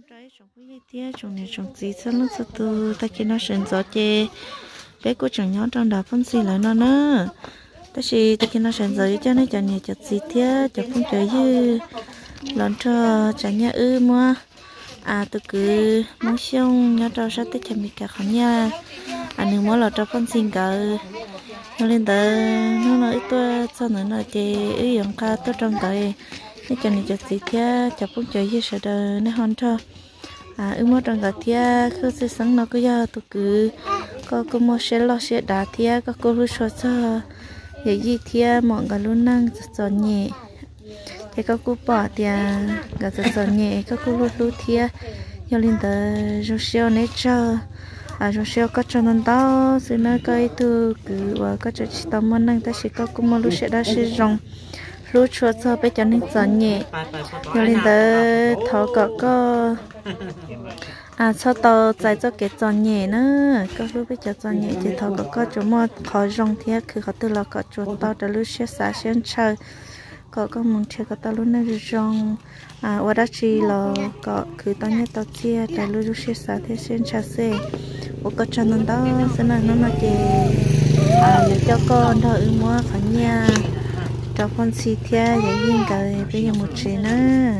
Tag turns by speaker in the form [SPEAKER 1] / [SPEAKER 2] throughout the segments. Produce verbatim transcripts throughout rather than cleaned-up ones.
[SPEAKER 1] trồng trái trồng cái gì tía trồng này trồng gì sao nó sao từ ta kia nó sinh gió chê bé cô trồng nhỏ trong đảo phân xì lại nó nữa ta chỉ ta kia nó sinh gió cho nên cho này cho gì tía cho không chơi như lần cho trả nhà ư mua à tôi cứ muốn xong nhớ cho sát tết cho mình cả khó nha anh đừng muốn là cho phân xì cả nó lên tới nó nói tôi sao nữa là chê ư dùng ca tôi trong tới nên cho nên cho gì tía cho không chơi như sợ đời nó hòn cho à ư mua trong cả tía cứ sẽ sáng nó cứ giờ tôi cứ có có mua xe lo xe đá tía có cô lúc cho cho vậy gì tía mọi người luôn năng giọt nhẹ thì có cô bỏ tía cả giọt nhẹ có cô lúc lúc tía giờ lên tới rồi xe này cho à rồi xe có cho nên đó sự nơi coi tôi cứ và có cho chị tao muốn năng ta chỉ có cô mua lúc xe đá xe rong lúc cho cho bé cho nên giọt nhẹ giờ lên tới thọ có có à sau tao giải cho cái tròn nhẹ nữa có lúc bây giờ tròn nhẹ chỉ thầu có có chỗ mà khó rong thếคือเขาตัวเราก็chỗ tao đã lúc xưa xả xuyên chơi có có muốn chơi có tao lúc này rong à và đó chỉ là cóคือตอนนี้ tao chia đã lúc xưa xả thế xuyên chơi xe và có cho nên đó sẽ là nó là cái à để cho con thôi mua phải nha cho con xì thế vậy nhưng cái bây giờ một chuyện nữa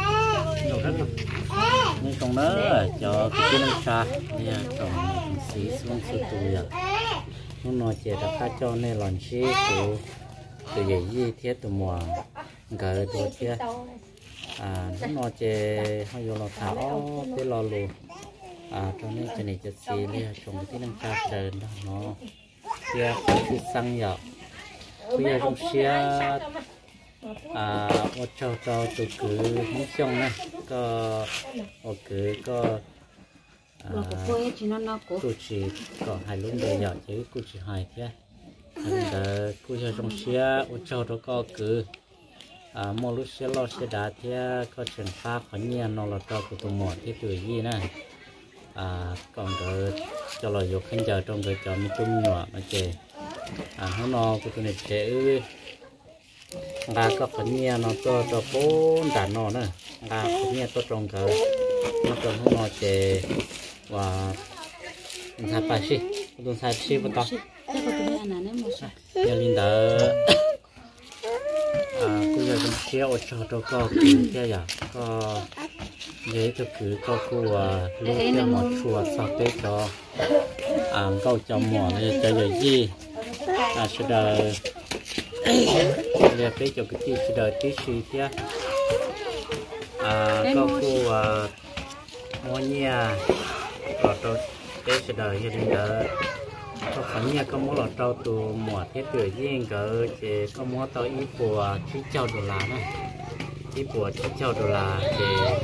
[SPEAKER 2] nhưng còn đó cho cái kia nó xa nha trồng xí xuống sụt tụi à nó nói chuyện đã khá cho nên làm xí tụ từ vậy gì thiết tụ mùa gỡ tụ thiết à nó nói chuyện hay vô lo tháo cái lo luôn à cho nên cái này cho xí nha trồng cái nó xa đời đó nó kia cái xăng dầu bây giờ trong xía à ở trong trong tụ cứ không xong nè có ở cứ có à cô chỉ có hai lúc đời nhỏ chứ cô chỉ hai thế anh đã cô cho trong xe ở trong đó có cứ à mua lúc xe lo xe đá thế có chuyển pha khỏi nhà nó là cho của tụi mỏ thế tuổi gì nè à còn đỡ cho là dục khán giả trong cái trò mình tung nhỏ nó chè à nó no của tụi này chè ư gà có phần nhia nó to to bốn đàn nó nữa gà phần nhia to trồng cờ nó trồng không nó chè và thay bài xí tôi thay xí vào to giờ linh đỡ à bây giờ chúng xéo cho cho co cứ cái à co để cho cứ co cô à lúc cái mỏ chua sau tết cho à câu cho mỏ này cho giờ gì à sẽ đợi để cho cái tí đợi tí xí thế à có cô à mua nhà rồi tôi để sẽ đợi cho đến đợi có phần nhà có mua lọt trâu từ mùa thế tuổi riêng cỡ chỉ có mua tao ít bùa chín châu đô la này ít bùa chín châu đô la thì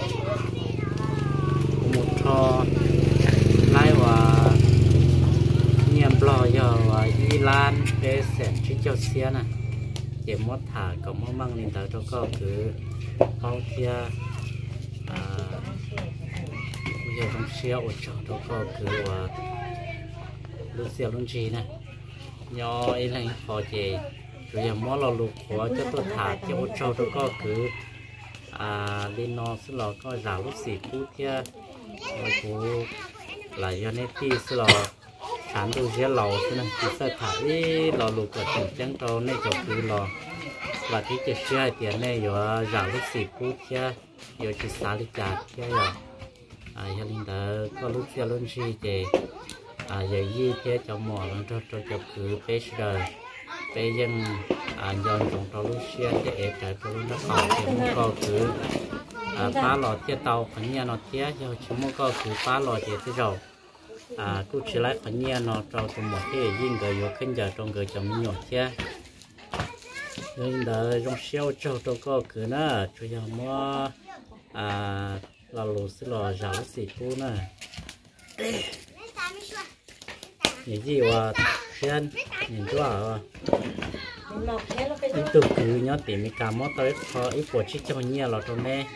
[SPEAKER 2] một thò lái và nhầm lò giờ và Di Lan để sản chín châu xe này chỉ mất thả có mất mang lên tới cho có cứ bao kia à bây giờ trong xe ở chỗ đó có cứ và lúc xe luôn gì nè nhỏ ấy là họ chỉ rồi giờ mất là lục của cho tôi thả cho ở chỗ đó có cứ à lên nó sẽ là có rào lúc xì cú kia rồi cú là do nên khi sẽ là sản tôi sẽ lò thế này thì sẽ thả đi lò lục ở trong trắng trâu này cho cứ lò vàที่จะเชื่อเตียนเนี่ยอยู่ราวลูกศิษย์พูดแค่อยู่ที่สาลิกาแค่อยู่อ่าอย่างนี้แต่ก็ลูกเสียรุ่นชีเจอ่าอย่างยี่เทียจะหมอแล้วจะจะจะคือเปชเดอร์เปยังอ่าย้อนตรงตัวลูกเสียจะเอฟแต่ตัวลูกนักข่าวเทียมก็คืออ่าป้าหล่อเทียเตาขันเนียนอเทียจะชิมก็คือป้าหล่อเทียที่เราอ่ากูชิไลขันเนียนอเราตัวหมดที่ยิ่งเกยอยู่ขึ้นจะตรงเกยจะมีหยดเทียnên là trong xeo cho tôi có cứ na cho nhà mua à là lúa sẽ là rau xì cú na những gì mà xem nhìn cho à tôi cứ nhớ tìm cái cam mót tới có ít bộ chiếc cho nhiều là trong này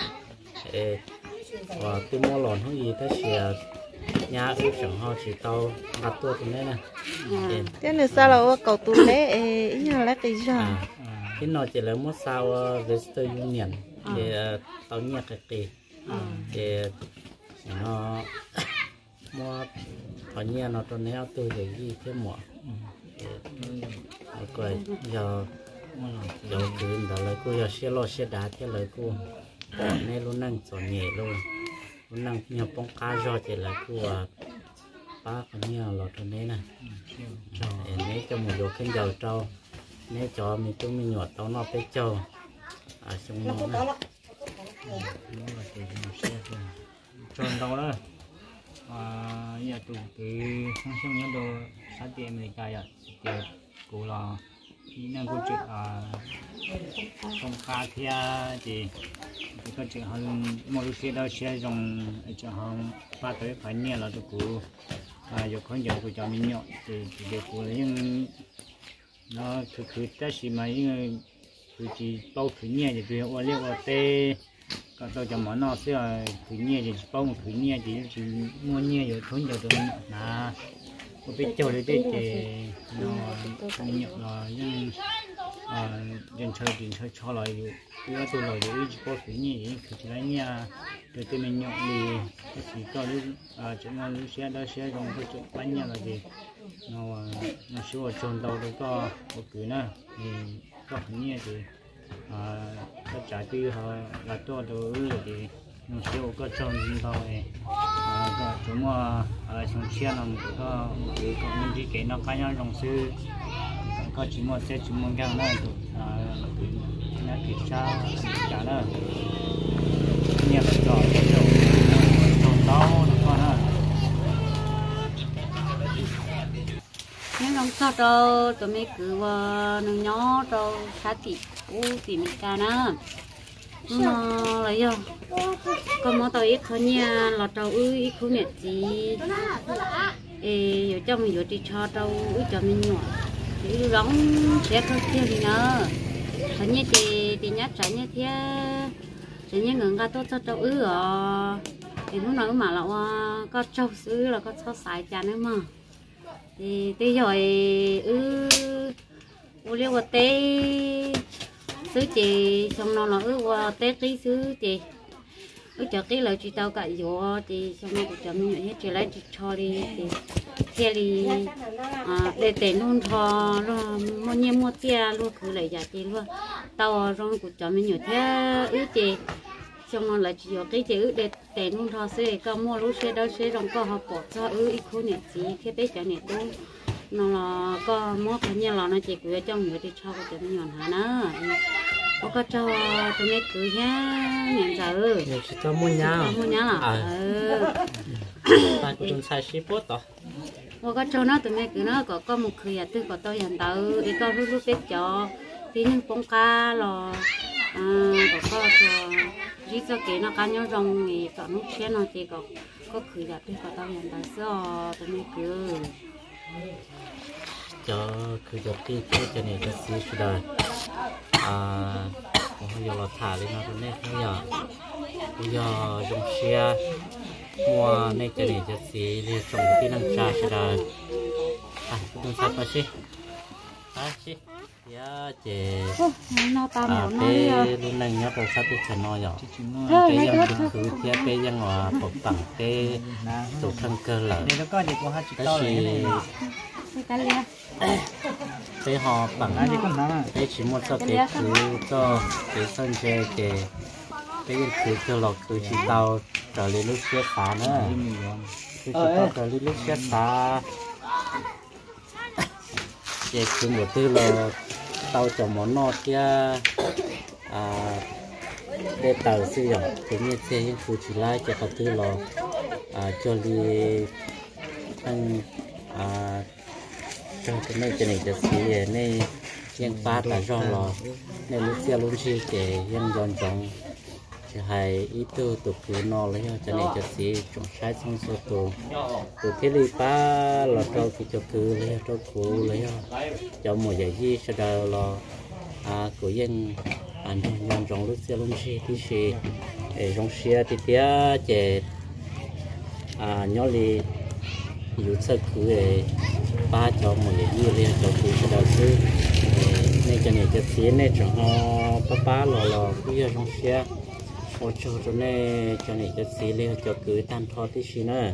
[SPEAKER 2] và tôi mua lon không gì tới xìa nhà ướp chẳng họ chỉ tàu đặt tua trong này nè
[SPEAKER 1] thế nên sao là cầu tu lễ nhà lễ cái gì
[SPEAKER 2] cái nó chỉ là một sao Western Union để tàu nhạc cái kỳ để nó mua họ nhia nó cho néo tôi để gì thế mỏ rồi giờ giờ cứ đó là cô giờ xe lo xe đá thế là cô nên luôn năng chọn nhẹ luôn luôn năng nhiều bông cá do thì là cô ba con nhiều lọt cho nên này nên cho một đồ khen dầu trâu nên cho mình chúng mình nhọt tao nó tới trâu à xong nó này nó là cái xe thôi tròn đâu đó à giờ tụi cái không xong nhớ đồ sát tiệm này cái à tiệm cô là nên cô chuyện à không cá thì thì cái chuyện hơn một lúc xe đâu xe dùng cho hơn ba tới phải nhẹ là tụi cô à giờ con giờ cô cho mình nhọ thì để cô nhưng nó thực sự tất nhiên mà những người chỉ bao thứ nhẹ thì tụi họ liệu họ tê còn tôi cho món nó sẽ thứ nhẹ thì bao một thứ nhẹ thì chỉ mua nhẹ rồi thốn giờ tụi là có biết chơi để để nó mình nhọ là nhưng à dân chơi thì chơi cho lại đưa tôi lại để chỉ bao thứ nhẹ thì chỉ lấy nhẹ rồi tụi mình nhọ thì chỉ cho lúc à chỗ nào lúc xe đó xe trong cái chỗ bánh nhẹ là gì nó nó sửa tròn đầu đó có một cái nữa thì có hình như thì à có trái tươi họ là to đồ thì nó sửa có tròn đầu này à có chỗ mà ở trong xe nó có cái có những cái cái nó cá nhau trong sư có chỉ một xe chỉ một cái nữa à nó thịt cha chả đó nhiều cái trò tròn đầu nó con ha
[SPEAKER 3] nhưng trong sau đó tụi mình cứ vào nông nhỏ rồi sát thịt u thì mình cả nữa nó lấy vô còn mỗi tàu ít khó nha là tàu ư ít khó nhẹ gì ê cho mình vô đi cho tàu ư cho mình nhỏ thì rong sẽ có thêm gì nữa thế như thì thì nhát trái như thế thế như người ta tốt cho tàu ư à thì lúc nào mà là có trâu xứ là có cho xài chả nữa mà thì bây giờ ư u liêu qua té xứ chị xong nó là ư qua té tí xứ chị ư cho cái lời chị tao cả vô thì xong nó cũng cho mình hết chị lấy chị cho đi thì kia đi à để tiền luôn thò luôn mua nhiều mua tia luôn cứ lấy giá chị luôn tao rồi cũng cho mình nhiều thế ư chị xong nó là chỉ có cái chữ để tiền luôn thôi sẽ có mua lúc xe đó sẽ đồng có họ bỏ cho ư ít khu nhẹ gì khi bé cho nhẹ đúng nó là có mua cái nhà là nó chỉ cứ trong người đi cho cái tiền nhọn hả nó có có cho tụi mấy cứ nhá nhận giờ
[SPEAKER 2] chỉ cho mua nhau
[SPEAKER 3] mua nhau à
[SPEAKER 2] ta cũng dùng sai ship post đó
[SPEAKER 3] có có cho nó tụi mấy cứ nó có có một khởi à tư có tôi nhận tờ để có lúc lúc bé cho tí nhưng bông ca là à có có cho chỉ cho cái nó cá nhau rong thì có nút xe nó thì có có khởi là tư có tôi nhận tờ số tụi mấy cứ
[SPEAKER 2] cho cứ cho tí cái cho này cho xí sudah đời à không giờ là thả lên nó nên không giờ bây giờ dùng xe mua này cho này cho xí đi trồng cái năng trà sudah đời à cũng sắp rồi xí à xí ya chị à cái lúc này nhớ rồi sắp đi chợ nồi rồi cái yang cứ kia cái yang hòa bột bằng cái tổ thân cơ lợn cái họ bằng cái chỉ một số cái cứ cho cái sân chơi cái cái yang cứ cho lọt cứ chỉ tàu trở lên lúc xe phá nữa cứ chỉ tàu trở lên lúc xe phá cái cứ một tư là tàu cho món nọ kia à để tàu sử dụng cái như thế những phụ chỉ lại cho các tư là à cho đi ăn à trong cái này cái nàyจะสีnàyยังปาดlà do là này lúc xe luôn chi cáiยังdọn dọn chỉ hay ít tu tụ cứ nọ lấy cho nàyจะสีtrong sai trong số tụ tụ thế li pa là cho cái cho cứ lấy cho cụ lấy cho một giải gì sau đó là à củaยังanh dọn dọn lúc xe luôn chi thì xe để trong xe thì tía chỉ à nhỏ li dù sao cứ để ba cho một cái gì liền cho cứ cái đầu tư này cho này cho xí này cho họ ba ba lò lò cứ giờ trong xe ô cho cho nên cho này cho xí lên cho cứ tan thọ tí xí nữa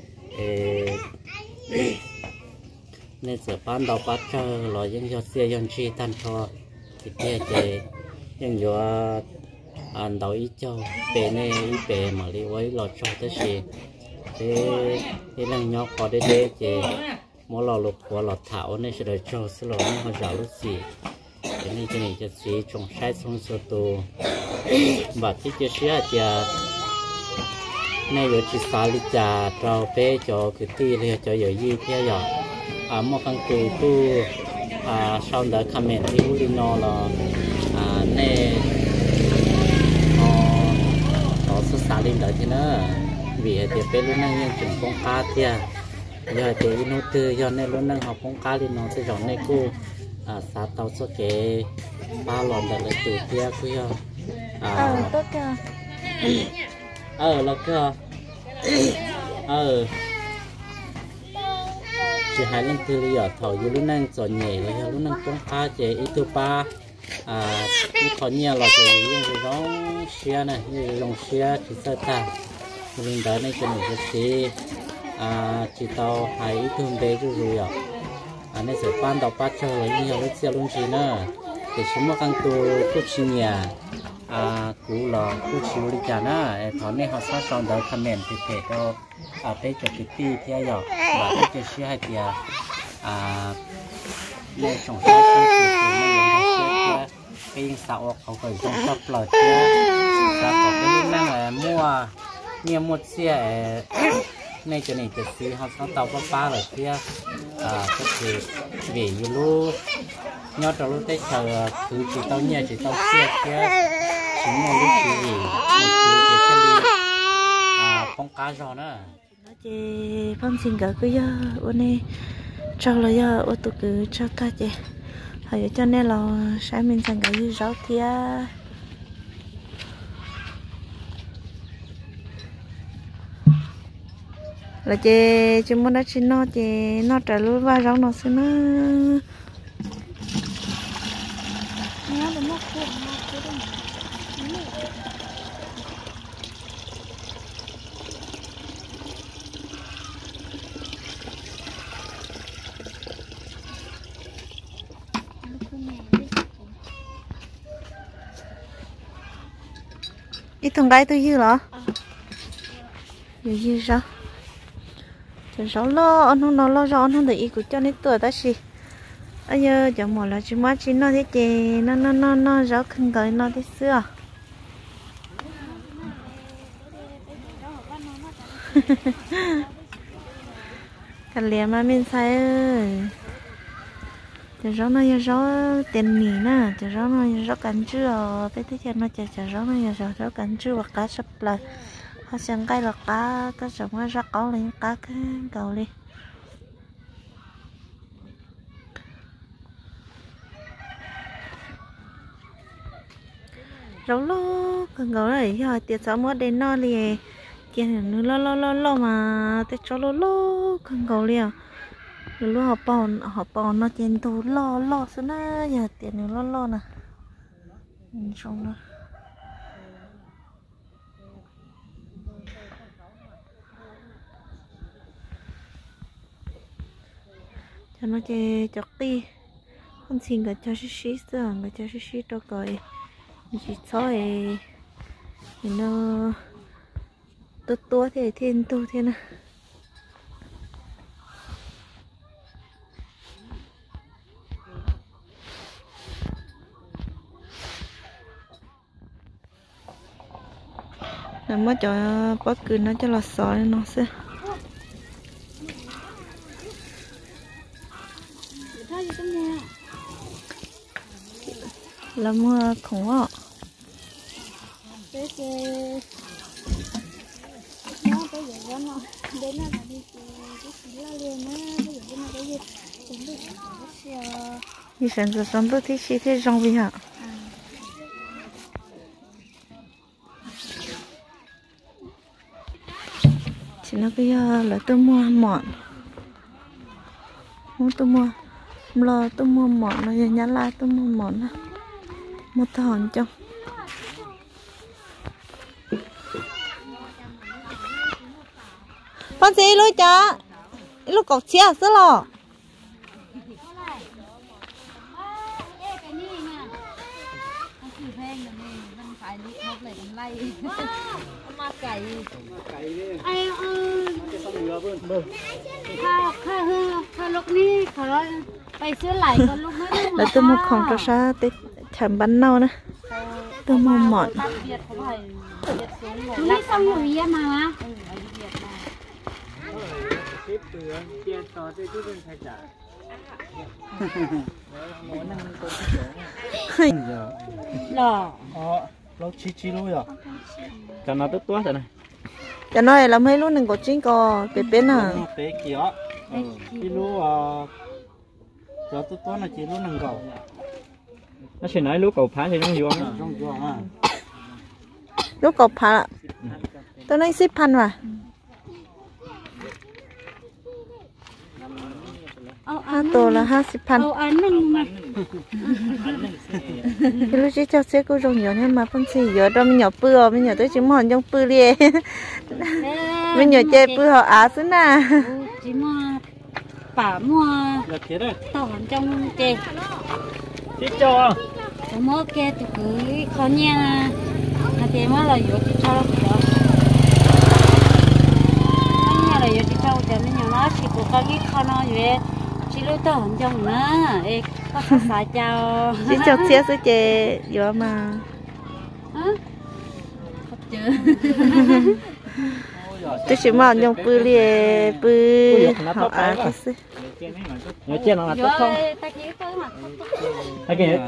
[SPEAKER 2] nên giờ ban đầu bắt cho lo những cho xe những chi tan thọ thì kia thì những cho ăn đầu ít cho bé này ít bé mà đi với lo cho tới xí thế thế lần nhau có để để thì mỗi lò lục của lò thảo này sẽ được cho số lò này họ giàu lúc gì cái này cái này cho xí trồng sai xong số tù và chỉ cho xí thì này rồi chỉ xả đi trà trâu bé cho cái tí này cho giờ gì thế giờ à một con cừu tu à sau đó comment đi u đi nó là à này nó nó số xả đi đợi thế nữa vì thì bé lúc năng nhân chủng con cá thế giờ thì nó từ giờ này lúc năng học con cá thì nó sẽ chọn này cô à xả tàu số cái ba lon đã lấy từ kia cứ giờ
[SPEAKER 1] ờ tốt cơ
[SPEAKER 2] ờ là cơ ờ chỉ hai lần từ bây giờ thầu như lúc năng chọn nhẹ rồi lúc năng con cá chỉ ít thứ ba à như thọ nhẹ là chỉ như giống xe này như giống xe chỉ sơ ta mình đợi này cho mình cái gì à chỉ tàu hai ít thương bé rồi rồi à anh ấy sẽ ban đầu bắt cho rồi nhiều lúc xe luôn gì nữa thì chúng ta càng tu chút xíu nhà à cú là chút xíu đi chả nữa thằng này họ sát xong đó comment thì thể đâu à tới cho cái ti theo giờ và tới cho xíu hai tia à nên trồng sai không chịu chịu nên những cái cái sao họ phải trồng sắp lợt chứ và có cái lúc năng là mua nhiều một xe này cho nên cái gì họ sáng tạo có ba rồi kia à cái gì vì như lúc nhớ trong lúc tới chờ cứ chỉ tao nhớ chỉ tao xe kia chỉ một lúc chỉ gì một thứ chỉ cái gì à con cá giò nữa
[SPEAKER 1] nó chỉ phong sinh cả cái giờ ôn này cho là giờ ôn tụ cứ cho cả chị hay cho nên là sáng mình sang cái gì rau thia là chị chúng muốn đã chỉ nó chị nó trả lúa và rau nó xí nữa ít thằng đây tôi dư hả dư dư sao cháu lo anh không nó lo cho anh không để ý của cho nên tuổi ta xí bây giờ cháu một là chỉ mất chỉ nó thế chị nó nó nó nó rõ khăn tới nó thế xưa cả liền mà mình sai ơi cháu rõ nó rõ tiền nỉ nè cháu rõ nó rõ cắn chưa cái thế nó cháu cháu rõ nó rõ rõ cắn chưa và cá sắp lại họ xem cái là cá cá sống nó ra có lên cá cái cầu đi rau lo cần gấu này giờ tiệt sáu mốt đến no liền kia nữa lo lo lo lo mà tiệt cho lo lo cần gấu liền rồi họ bao họ bao nó trên tu lo lo xí na giờ tiệt nữa lo lo nè xong rồi cho nó chơi chọc ti không xin cả cho xí xí rồi cả cho xí xí cho coi chỉ cho thì nó tốt tốt thì thiên tu thế nào làm mất cho bất cứ nó cho là sỏi nó sẽ là mua khủng ạ đi sản xuất xong tôi thích xí thế trong vì hả chỉ nó bây giờ là tôi mua mọn muốn tôi mua lo tôi mua mọn nó nhá lại tôi mua mọn mua thòn trong con gì luôn chả lúc cọc chia sữa lò
[SPEAKER 3] aiข้าข้าข้าลูกนี่เขาไปซื้อไหลก็ลูกไม่ได้
[SPEAKER 1] là tôi một phòng cho sa tết chấm bánh nâu nè tôi mua mọn
[SPEAKER 3] นี่ต้องอยู่เยี่ยมมาวะ หล่อ
[SPEAKER 2] lâu chi chi luôn rồi cho nó tức quá rồi này
[SPEAKER 1] cho nói là mấy lúc đừng có chín cò bé bé nào
[SPEAKER 2] bé kia chi luôn à cho tức quá là chi luôn đừng cầu nó chỉ nói lúc cầu phá thì trong vuông trong vuông à
[SPEAKER 1] lúc cọc phá tôi nói ship pan mà hai tổ là hai ship pan
[SPEAKER 3] เอาอันนึง
[SPEAKER 1] cái lúc trước xe cô rong nhỏ nhưng mà phân xì giờ đó mình nhỏ bự mình nhỏ tới chỉ mòn trong bự liền mình nhỏ chơi bự họ á xứ na
[SPEAKER 3] chỉ mua bả mua
[SPEAKER 2] là thế đấy
[SPEAKER 3] tàu hẳn trong chè
[SPEAKER 2] chết cho
[SPEAKER 3] có mua kia thì cứ khó nha là thế mà là yếu chỉ cho đó nhà là yếu chỉ cho thì mình nhỏ nó chỉ có cái cái khó nó vậy chỉ lúc tàu hẳn trong nữa ê có sao xài chào
[SPEAKER 1] chỉ cho xe sẽ chơi giờ mà tôi chỉ mòn trong bự liền bự họ á cái xứ
[SPEAKER 2] nhớ chơi nó là tốt không
[SPEAKER 3] ta chỉ tới mà
[SPEAKER 2] cái kia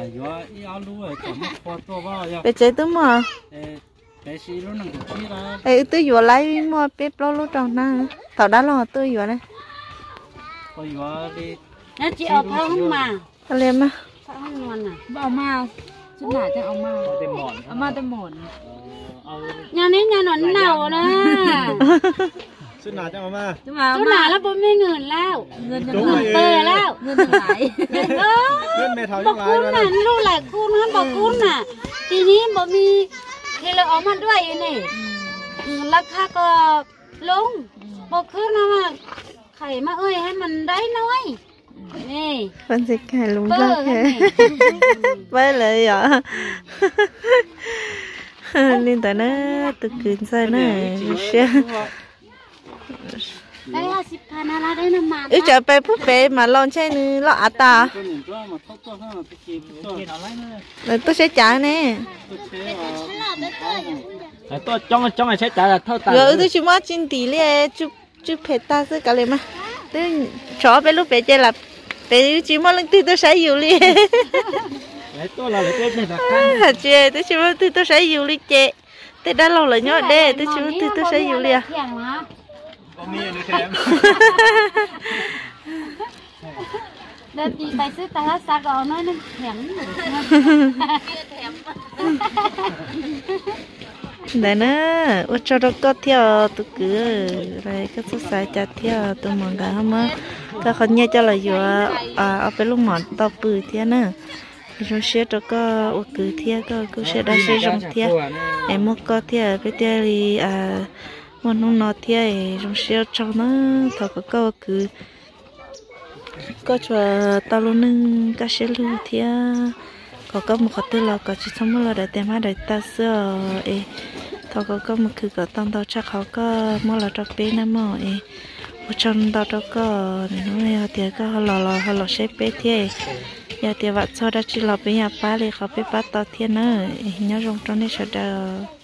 [SPEAKER 1] bé chơi tôi mà
[SPEAKER 2] bé xí luôn đừng chi ra
[SPEAKER 1] ê tôi vừa lấy mua bếp lo lo tròn na thảo đá lo tôi vừa này
[SPEAKER 2] tôi vừa đi
[SPEAKER 3] nó chỉ ở phao không mà
[SPEAKER 1] thằng liêm á
[SPEAKER 3] phao không ngon à
[SPEAKER 4] บ่เอามาชุดหนาจะเอามา
[SPEAKER 2] เต็มหมอน
[SPEAKER 4] เอามาแต่หมอน
[SPEAKER 3] nhà này nhà nó nào nè
[SPEAKER 2] ชุดหนาจะเอามา
[SPEAKER 4] จะมา
[SPEAKER 3] chỗ nào là bố mẹ ngưỡng lao
[SPEAKER 4] เงิน
[SPEAKER 3] ngưỡng tơ lao
[SPEAKER 4] เงินหลาย
[SPEAKER 2] เพื่อนแม่เท่า
[SPEAKER 3] บอกคุณน่ะลูกหลายคุณนั่นบอกคุณน่ะทีนี้บ่มีเฮลออกมาด้วยนี่ราคาก็ลงบอกคือนะว่าไข่มาเอ้ยให้มันได้น้อยนี่
[SPEAKER 1] phân dịch cái lúng
[SPEAKER 3] bơ
[SPEAKER 1] ra
[SPEAKER 3] cái
[SPEAKER 1] thế bơเลยเหรอ nên tại nó từคืนใส่น่ะเชื่อ
[SPEAKER 3] ได้ห้าสิบพันอะไรได้น้ำมัน
[SPEAKER 1] เอ้ยจะไปพูดไปมาลองใช่นึงลองอัตตาแล้วตัวใช้จ่ายเนี่ย
[SPEAKER 2] tôi trong trong này sẽ trả là thâu tài
[SPEAKER 1] rồi tôi chỉ muốn chín tỷ lệ chụp chụp hết ta sẽ cả lên mà tôi chó bé lúc bé chơi là bé chỉ muốn lần thứ tôi sẽ nhiều liền
[SPEAKER 2] tôi là cái này là
[SPEAKER 1] hả chị tôi chỉ muốn thứ tôi sẽ nhiều liền chị tôi đã lâu rồi nhớ đây tôi chỉ muốn thứ tôi sẽ nhiều liền
[SPEAKER 3] เดินตีไปซื้อแต่ละซากเอาน้อยนึงแข็ง
[SPEAKER 1] đấy nè ở chỗ đó có theo tụi cứ rồi cái số sai chặt theo tụi mọi người không á cái con nhớ cho là vừa à ở bên lúc mòn tao bự theo nè rồi xe đó có ở cứ theo có cứ xe đó xe rong theo em mua có theo bên theo thì à mua nông nọ theo rồi xe trong nó thọ có có cứ có cho tao luôn nâng cái xe lưu theo có có một cái tư là có chỉ xong rồi để tìm hai để ta sửa ấy thọ có có một cái cái tăng tao chắc họ có mua là cho bé nè mà ấy ở trong tao đó có nó này thì có lò lò họ lò xếp bé thế giờ thì vợ sau đó chỉ lò bé nhà ba thì họ bé bắt tao thiên nữa nhớ trong trong này sẽ đỡ